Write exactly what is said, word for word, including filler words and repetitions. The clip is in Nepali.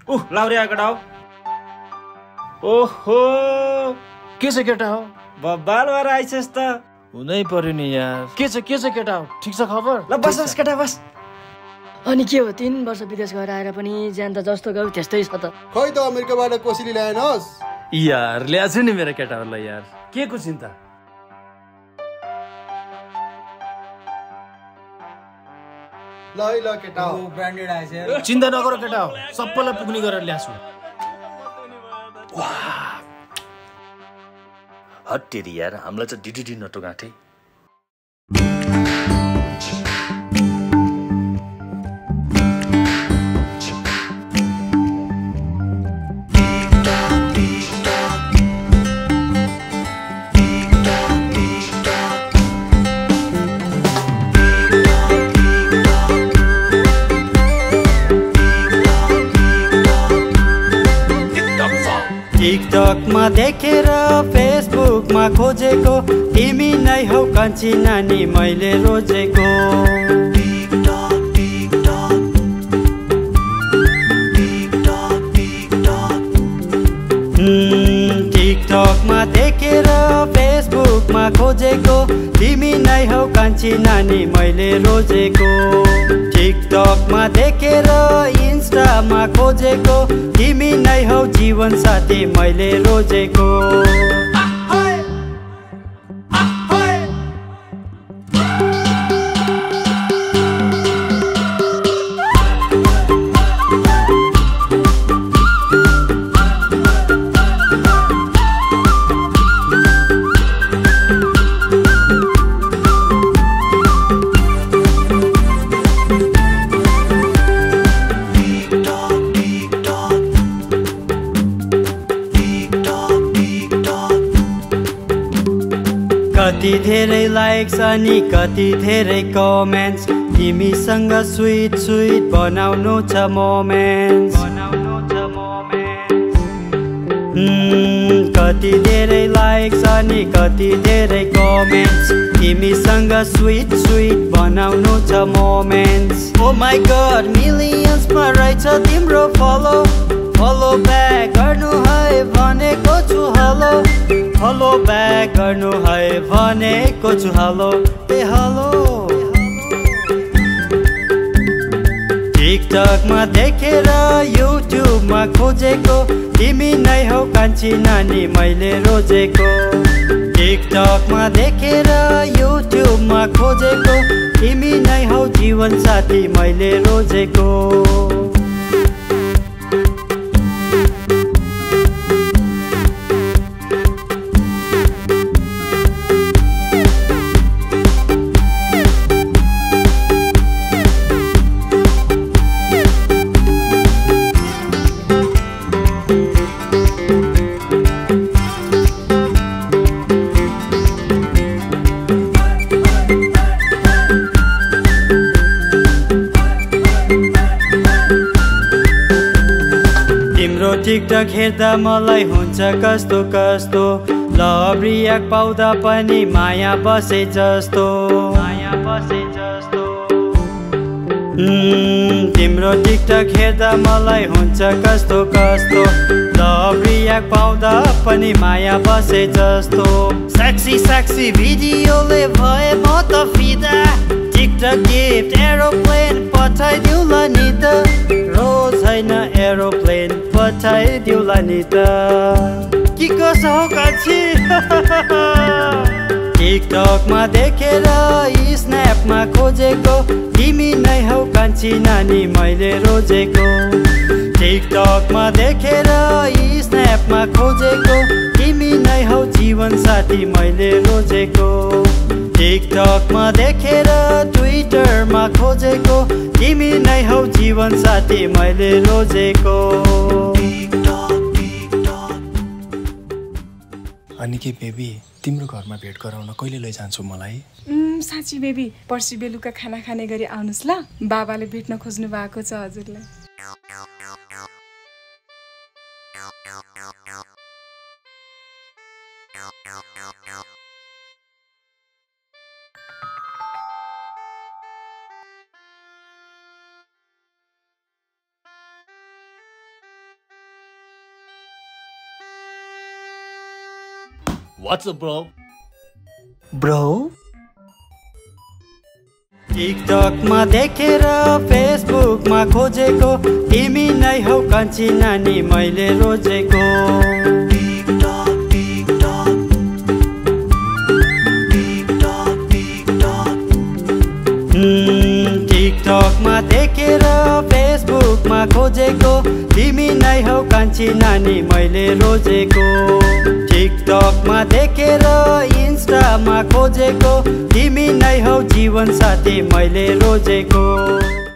उह लाउरे केटा हो। ओहो के छ केटा हो? बब्बाल भएर आइछस् त। हुनै पर्यो नि यार। के छ के छ केटा हो? ठीक छ खबर? ल बस बस केटा बस। अनि के हो तीन वर्ष विदेश गएर आएर पनि ज्यान त जस्तो गयो त्यस्तै छ त। खै त अमेरिकाबाट कोसिली ल्याएनस्? यार ल्याछु नि मेरो केटाहरूलाई यार। के को चिन्ता? ल है ल केटा हो। ब्रान्डेड आएछ। चिन्ता नगर केटा हो, सबैलाई पुग्ने गरेर ल्याछु। हट्टेरी यार, हामीलाई चाहिँ डिडिडी नटो गाँठे। टिकटकमा देखेर फेसबुकमा खोजेको तिमी नै हौ कान्छी नानी मैले रोजेको। टिकटकमा देखेर फेसबुकमा खोजेको तिमी नै हौ कान्छी नानी मैले रोजेको। टिकटकमा देखेर इन्स्टामा खोजेको तिमी नै हौ जीवन साथी मैले रोजेको। कति धेरै लाइक्स अनि कति धेरै कमेन्ट्स तिमीसँग स्विट स्विट बनाउनु छ मोमेन्ट्स। कति धेरै लाइक्स अनि कति धेरै कमेन्ट्स तिमीसँग स्विट स्विट बनाउनु छ मोमेन्ट्स। ओ माई गॉड मिलियन्समा रहेछ तिम्रो फलो। फलो ब्याक गर्नु है भनेको छु हेलो। फलो ब्याक गर्नु है भनेको छु हेलो ए हेलो। टिकटकमा देखेर युट्युबमा खोजेको तिमी नै हौ कान्छी नानी मैले रोजेको। टिकटकमा देखेर युट्युबमा खोजेको तिमी नै हौ जीवन साथी मैले रोजेको। टिकटक हेर्दा मलाई हुन्छ कस्तो कस्तो लभ रियाक्ट पाउँदा पनि माया बसे जस्तो। माया बसे जस्तो तिम्रो टिकटक हेर्दा मलाई हुन्छ कस्तो कस्तो लभ रियाक्ट पाउँदा पनि माया बसे जस्तो। सेक्सी सेक्सी भिडियोले भए म त फिदा। टिकटक गिफ्ट एरोप्लेन पठाइदिउँला नि त। रोज होइन एरोप्लेन पठाइदिउँला नि त। के कसो हो कान्छी? टिकटकमा देखेर स्न्यापमा खोजेको तिमी नै हौ कान्छी नानी मैले रोजेको। टिकटकमा देखेर स्न्यापमा खोजेको तिमी नै हौ जीवन साथी मैले रोजेको। टिकटकमा देखेर ट्विटरमा खोजेको तिमी नै हौ जीवन साथी मैले रोजेको। अनि के बेबी तिम्रो घरमा भेट गराउन कहिले लैजान्छु मलाई? साँच्ची बेबी पर्सि बेलुका खाना खाने गरी आउनुस् ल। बाबाले भेट्न खोज्नु भएको छ हजुरलाई। What's up, bro? ब्रो टिकटकमा देखेर फेसबुकमा खोजेको तिमी नै हौ कान्छी नानी मैले रोजेको टिकटकमा देखेर फेसबुकमा खोजेको तिमी नै हौ कान्छी नानी मैले रोजेको टिकटकमा देखेर इन्स्टामा खोजेको तिमी नै हौ जीवन साथी मैले रोजेको।